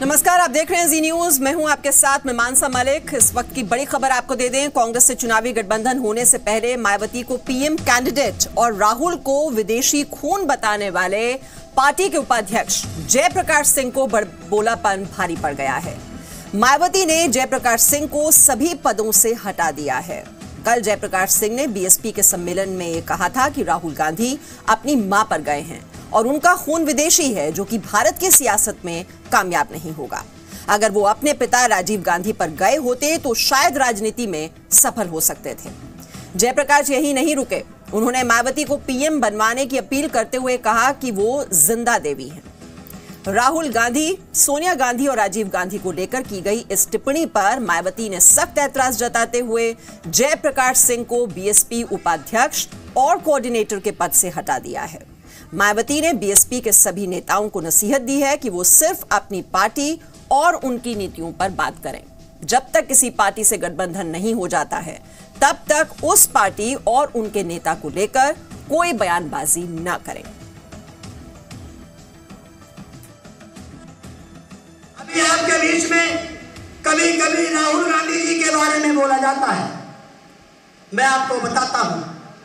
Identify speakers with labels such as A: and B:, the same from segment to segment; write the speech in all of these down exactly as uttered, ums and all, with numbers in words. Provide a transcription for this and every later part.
A: नमस्कार, आप देख रहे हैं जी न्यूज। मैं हूं आपके साथ में मानसा मलिक। इस वक्त की बड़ी खबर आपको दे दें। कांग्रेस से चुनावी गठबंधन होने से पहले मायावती को पीएम कैंडिडेट और राहुल को विदेशी खून बताने वाले पार्टी के उपाध्यक्ष जयप्रकाश सिंह को बड़बोलापन भारी पड़ गया है। मायावती ने जयप्रकाश सिंह को सभी पदों से हटा दिया है। कल जयप्रकाश सिंह ने बीएसपी के सम्मेलन में कहा था कि राहुल गांधी अपनी मां पर गए हैं और उनका खून विदेशी है, जो कि भारत की सियासत में कामयाब नहीं होगा। अगर वो अपने पिता राजीव गांधी पर गए होते तो शायद राजनीति में सफल हो सकते थे। जयप्रकाश यही नहीं रुके, उन्होंने मायावती को पीएम बनवाने की अपील करते हुए कहा कि वो जिंदा देवी हैं। राहुल गांधी, सोनिया गांधी और राजीव गांधी को लेकर की गई इस टिप्पणी पर मायावती ने सख्त ऐतराज जताते हुए जयप्रकाश सिंह को बीएसपी उपाध्यक्ष और कोऑर्डिनेटर के पद से हटा दिया है। मायावती ने बीएसपी के सभी नेताओं को नसीहत दी है कि वो सिर्फ अपनी पार्टी और उनकी नीतियों पर बात करें। जब तक किसी पार्टी से गठबंधन नहीं हो जाता है, तब तक उस पार्टी और उनके नेता को लेकर कोई बयानबाजी न करें।
B: अभी आपके बीच में कभी कभी राहुल गांधी जी के बारे में बोला जाता है। मैं आपको बताता हूं,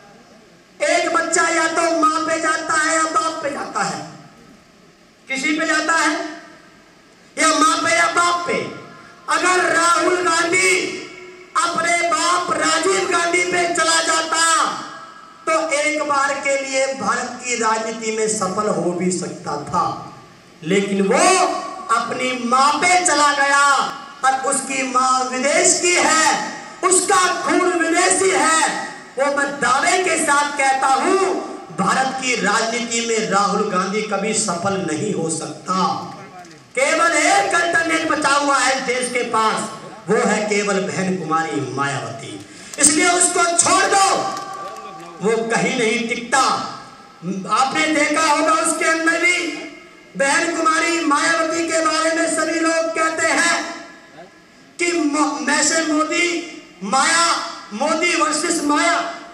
B: एक बच्चा या तो मां पे जाता है या बाप पे जाता है। किसी पे जाता है, या मां पे या बाप पे। अगर राहुल गांधी अपने बाप राजीव गांधी पे चला जाता तो एक बार के लिए भारत की राजनीति में सफल हो भी सकता था, लेकिन वो अपनी मां पे चला गया और उसकी मां विदेश की है, उसका खून विदेशी है। वो मैं दावे के साथ कहता हूं, भारत की राजनीति में राहुल गांधी कभी सफल नहीं हो सकता। केवल एक अल्टरनेट बचा हुआ है देश के पास, वो है केवल बहन कुमारी मायावती। इसलिए उसको छोड़ दो, वो कहीं नहीं टिकता। आपने देखा होगा उसके अंदर भी बहन कुमारी मायावती के बारे में सभी लोग कहते हैं कि मैं से मोदी माया, मोदी वर्सेस माया।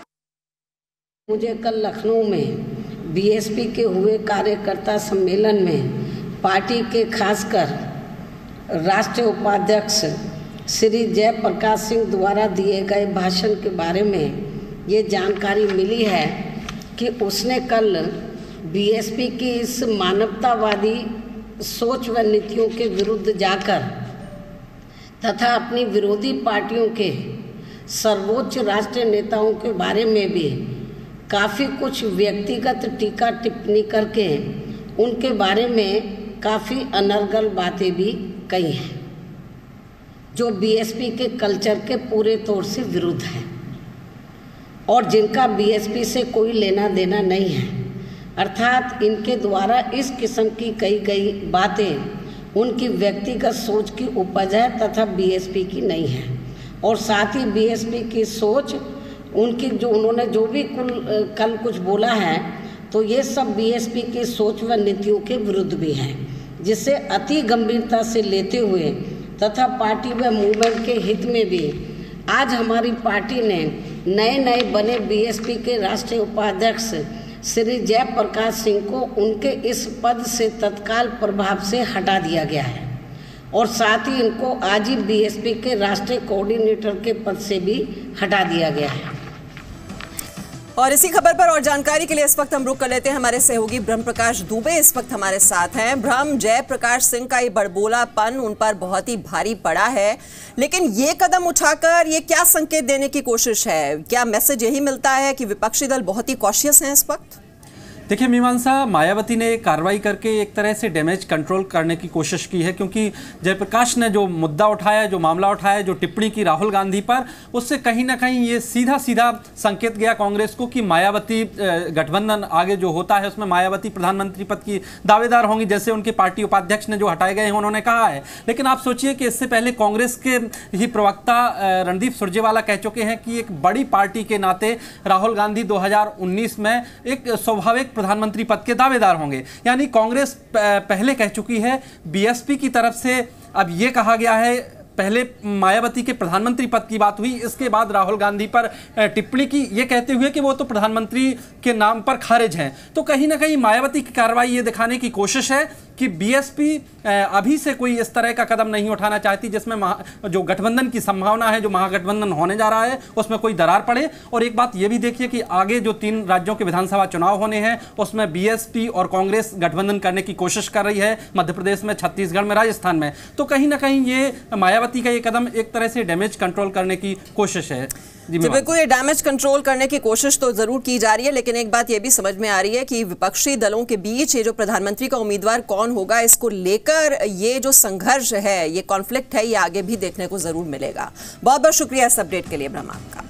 C: मुझे कल लखनऊ में बीएसपी के हुए कार्यकर्ता सम्मेलन में पार्टी के खासकर राष्ट्रीय उपाध्यक्ष श्री जयप्रकाश सिंह द्वारा दिए गए भाषण के बारे में ये जानकारी मिली है कि उसने कल बीएसपी की इस मानवतावादी सोच व नीतियों के विरुद्ध जाकर तथा अपनी विरोधी पार्टियों के सर्वोच्च राष्ट्रीय नेताओं के बारे में भी काफ़ी कुछ व्यक्तिगत टीका टिप्पणी करके उनके बारे में काफ़ी अनर्गल बातें भी कही हैं, जो बीएसपी के कल्चर के पूरे तौर से विरुद्ध है और जिनका बीएसपी से कोई लेना देना नहीं है। अर्थात इनके द्वारा इस किस्म की कही गई बातें उनकी व्यक्तिगत सोच की उपज है तथा बीएसपी की नहीं है। और साथ ही बीएसपी की सोच, उनकी जो उन्होंने जो भी कुल कल कुछ बोला है, तो ये सब बीएसपी की सोच व नीतियों के विरुद्ध भी हैं, जिसे अति गंभीरता से लेते हुए तथा पार्टी व मूवमेंट के हित में भी आज हमारी पार्टी ने नए नए बने बीएसपी के राष्ट्रीय उपाध्यक्ष श्री जयप्रकाश सिंह को उनके इस पद से तत्काल प्रभाव से हटा दिया गया है और साथ ही इनको आज ही बीएसपी के राष्ट्रीय कोऑर्डिनेटर के पद से भी हटा दिया गया है।
A: और इसी खबर पर और जानकारी के लिए इस वक्त हम रुक कर लेते हैं। हमारे सहयोगी ब्रह्म प्रकाश दुबे इस वक्त हमारे साथ हैं। ब्रह्म, जयप्रकाश सिंह का ये बड़बोलापन उन पर बहुत ही भारी पड़ा है, लेकिन ये कदम उठाकर ये क्या संकेत देने की कोशिश है? क्या मैसेज यही मिलता है कि विपक्षी दल बहुत ही कॉशियस हैं इस वक्त?
D: देखिए मीमांसा, मायावती ने कार्रवाई करके एक तरह से डैमेज कंट्रोल करने की कोशिश की है, क्योंकि जयप्रकाश ने जो मुद्दा उठाया, जो मामला उठाया, जो टिप्पणी की राहुल गांधी पर, उससे कहीं ना कहीं ये सीधा सीधा संकेत गया कांग्रेस को कि मायावती गठबंधन आगे जो होता है उसमें मायावती प्रधानमंत्री पद की दावेदार होंगी, जैसे उनके पार्टी उपाध्यक्ष ने जो हटाए गए हैं उन्होंने कहा है। लेकिन आप सोचिए कि इससे पहले कांग्रेस के ही प्रवक्ता रणदीप सुरजेवाला कह चुके हैं कि एक बड़ी पार्टी के नाते राहुल गांधी दो हजार उन्नीस में एक स्वाभाविक प्रधानमंत्री पद के दावेदार होंगे। यानी कांग्रेस पहले कह चुकी है, बीएसपी की तरफ से अब यह कहा गया है, पहले मायावती के प्रधानमंत्री पद की बात हुई, इसके बाद राहुल गांधी पर टिप्पणी की, ये कहते हुए कि वो तो प्रधानमंत्री के नाम पर खारिज हैं। तो कहीं ना कहीं मायावती की कार्रवाई ये दिखाने की कोशिश है कि बीएसपी अभी से कोई इस तरह का कदम नहीं उठाना चाहती जिसमें जो गठबंधन की संभावना है, जो महागठबंधन होने जा रहा है, उसमें कोई दरार पड़े। और एक बात ये भी देखिए कि आगे जो तीन राज्यों के विधानसभा चुनाव होने हैं उसमें बीएसपी और कांग्रेस गठबंधन करने की कोशिश कर रही है, मध्य प्रदेश में, छत्तीसगढ़ में, राजस्थान में। तो कहीं ना कहीं ये मायावती का ये कदम एक तरह से डैमेज कंट्रोल करने की कोशिश है।
A: तो बिल्कुल ये डैमेज कंट्रोल करने की कोशिश तो जरूर की जा रही है, लेकिन एक बात ये भी समझ में आ रही है कि विपक्षी दलों के बीच ये जो प्रधानमंत्री का उम्मीदवार कौन होगा, इसको लेकर ये जो संघर्ष है, ये कॉन्फ्लिक्ट है, ये आगे भी देखने को जरूर मिलेगा। बहुत बहुत शुक्रिया इस अपडेट के लिए ब्रह्मा का।